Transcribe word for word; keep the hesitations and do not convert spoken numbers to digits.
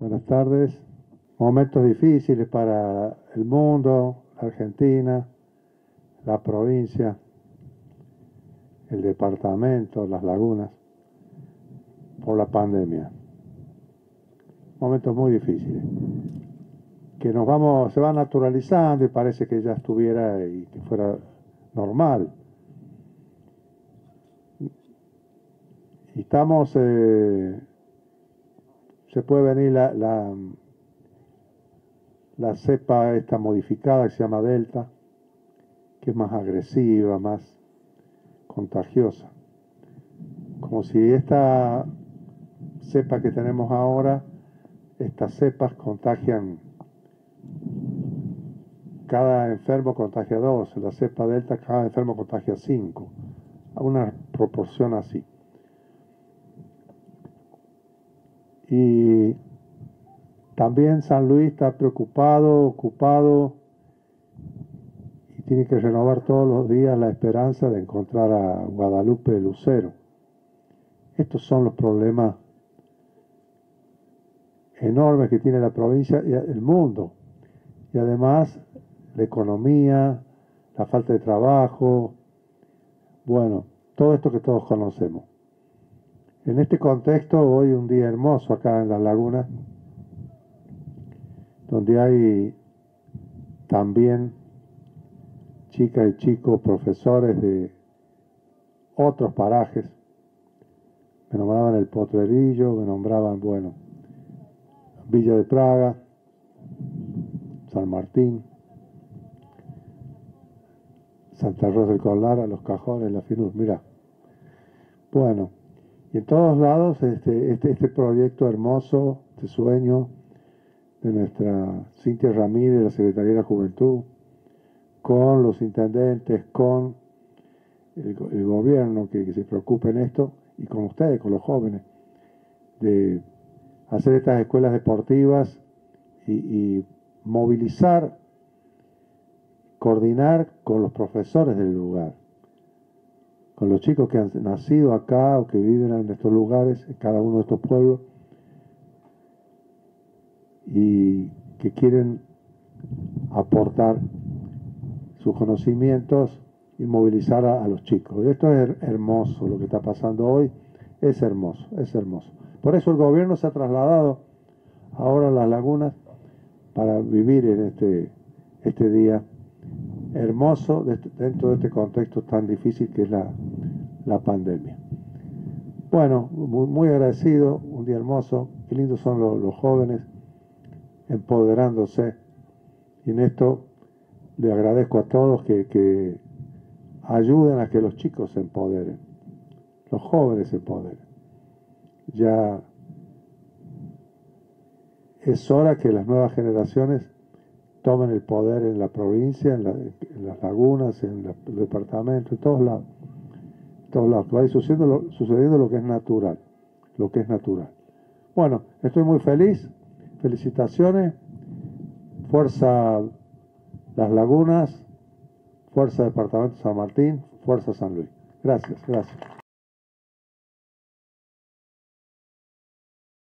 Buenas tardes. Momentos difíciles para el mundo, la Argentina, la provincia, el departamento, las lagunas, por la pandemia. Momentos muy difíciles, que nos vamos, se va naturalizando y parece que ya estuviera y que fuera normal. Y estamos, eh, se puede venir la, la, la cepa esta modificada que se llama Delta, que es más agresiva, más contagiosa. Como si esta cepa que tenemos ahora, estas cepas contagian, cada enfermo contagia dos, la cepa Delta cada enfermo contagia cinco, a una proporción así. Y también San Luis está preocupado, ocupado, y tiene que renovar todos los días la esperanza de encontrar a Guadalupe Lucero. Estos son los problemas enormes que tiene la provincia y el mundo. Y además la economía, la falta de trabajo, bueno, todo esto que todos conocemos. En este contexto, hoy un día hermoso acá en las lagunas, donde hay también chicas y chicos, profesores de otros parajes. Me nombraban el Potrerillo, me nombraban, bueno, Villa de Praga, San Martín, Santa Rosa del Colara, Los Cajones, La Finur, mirá. Bueno, y en todos lados este, este, este proyecto hermoso, este sueño de nuestra Cintia Ramírez, la Secretaría de la Juventud, con los intendentes, con el, el gobierno que, que se preocupe en esto, y con ustedes, con los jóvenes, de hacer estas escuelas deportivas y, y movilizar, coordinar con los profesores del lugar, con los chicos que han nacido acá o que viven en estos lugares, en cada uno de estos pueblos, y que quieren aportar sus conocimientos y movilizar a, a los chicos. Y esto es hermoso, lo que está pasando hoy es hermoso, es hermoso. Por eso el gobierno se ha trasladado ahora a las lagunas para vivir en este, este día hermoso de este, dentro de este contexto tan difícil que es la, la pandemia. Bueno, muy, muy agradecido, un día hermoso, qué lindos son los, los jóvenes empoderándose, y en esto le agradezco a todos que, que ayuden a que los chicos se empoderen, los jóvenes se empoderen. Ya es hora que las nuevas generaciones tomen el poder en la provincia, en, la, en las lagunas, en la, el departamento, en todos lados, en todos lados, que vaya sucediendo lo, sucediendo lo que es natural, lo que es natural. Bueno, estoy muy feliz, felicitaciones, fuerza Las Lagunas, fuerza Departamento San Martín, fuerza San Luis. Gracias, gracias.